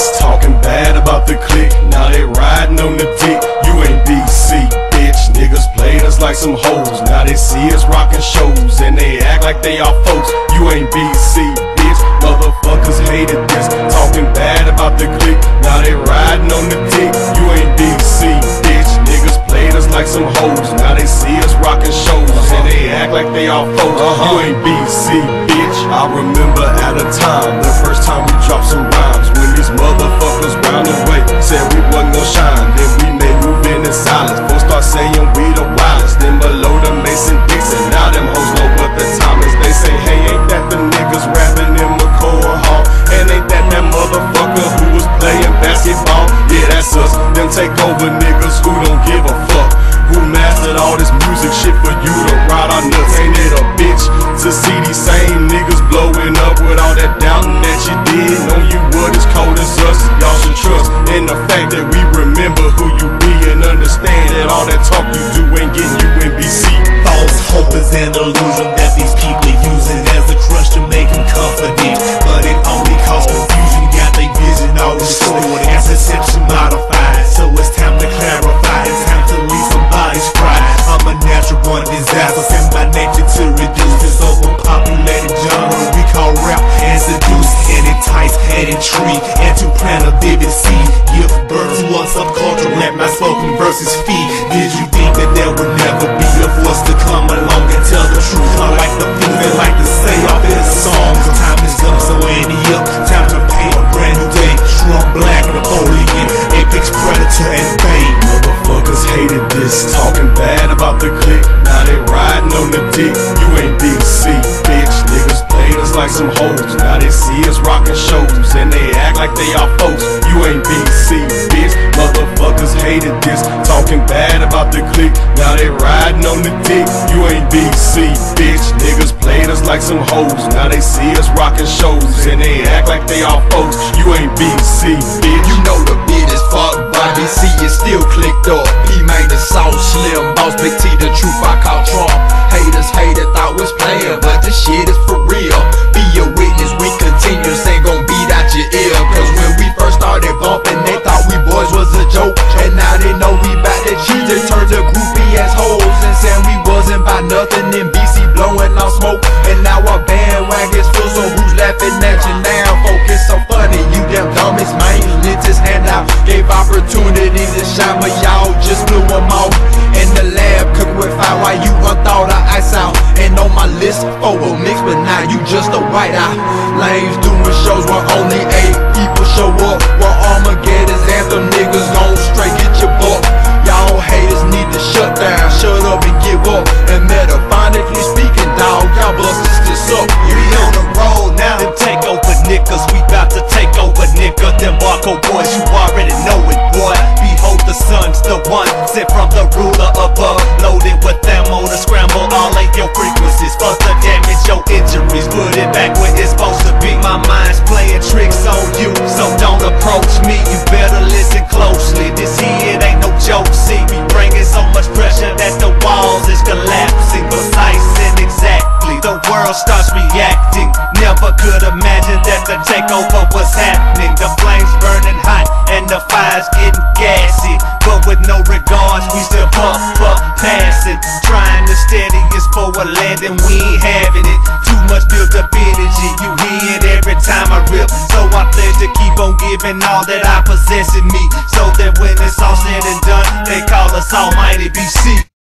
this, talking bad about the clique. Now they riding on the dick. You ain't BC, bitch. Niggas played us like some hoes. Now they see us rocking shows and they act like they are folks. You ain't BC, bitch. Motherfuckers hated this, talking bad about the clique. Now they riding on the dick. You ain't BC, bitch. Niggas played us like some hoes. Now they see us rocking shows and they act like they are folks. You ain't BC, bitch. I remember at a time, the first time we dropped some rhymes, when these motherfuckers round the way said we wasn't gon' shine. Then we made move in silence. Folks start saying we the wildest. Then below the Mason Dixon. Now them hoes know what the time is. They say, hey, ain't that the niggas rapping in McCoy Hall? And ain't that motherfucker who was playing basketball? Yeah, that's us. Them take over niggas who don't give a fuck, who mastered all this music shit for you to ride our nuts. Ain't it a bitch to see these same niggas blowing up with all that doubting that you did? Know you would as cold as us. Y'all should trust in the fact that we remember who you be and understand that all that talk you do ain't getting you in BC. False hope is an illusion that these people are using as a crush to make them confident, but it only causes confusion. Got their vision all distorted as perception modified. So it's time to clarify. It's time to leave somebody's pride. I'm a natural born disaster, sent by nature to reduce this overpopulated genre we call rap and seduce and entice and intrigue and to plant a vivid seed. Give birth to a subculture, let my spoken verses feed. Did you think that there would never be a voice to come along and tell the truth? I like the things they like to say off their songs. Time is up, so any up, time to paint a brand new day. Shrunk black, Napoleon, apex predator and bait. Motherfuckers hated this, talking bad about the clique. Now they riding on the dick. You ain't BC, bitch. Niggas played us like some hoes. Now they see us rocking shows and they act like they are folks. You ain't BC, bitch. Motherfuckers hated this, talking bad about the clique. Now they riding on the dick. You ain't BC, bitch. Niggas played us like some hoes. Now they see us rocking shows and they act like they are folks. You ain't BC, bitch. You know the beat is fucked, but BC is still clicked up. He made the sauce slim, boss Big T, the truth I call Trump. Haters hated, thought was playing, but this shit is for real. Be a witness, we continuous, ain't gon' beat out your ear. Cause when we first started bumping, they thought we boys was a joke. And now they know we bout that cheese, they turned to groupie ass hoes and saying we wasn't by nothing. In BC blowing out smoke, and now our bandwagon's full, so who's laughing at you now? Folk, it's so funny, you damn dummies, man. Lit his hand out, gave opportunity to shine, but y'all just blew them off. In the lab, cooking with fire while you unthought of ice out. And on my list, 4 will mix, but now you just a whiteout. Lames doing shows where only 8 people show up. Where Armageddon's anthem, niggas gon' straight get your book. Y'all haters need to shut down, shut up and give up. And metaphonically speaking, dawg, y'all busters this up. We on the road now. Them take over niggas, we bout to take over nigga. Them Marco boys, you already know it, boy. Behold the sun's the one sent from the ruler above, loaded with ammo to scramble all of your frequencies. Fuck the damage, your injuries, put it back where it's supposed to be. My mind's playing tricks on you, so don't approach me. You better listen closely. This here ain't no joke. See me bringing so much pressure that the walls is collapsing. Precise and exactly, the world starts reacting. Never could imagine that the takeover was happening. The flames burning hot and the fire's getting gassy, but with no regards, we still pump up, passing. Trying to steady us for a landing, we ain't having it. Too much built up energy, you hear it every time I rip. So I pledge to keep on giving all that I possess in me, so that when it's all said and done, they call us Almighty BC.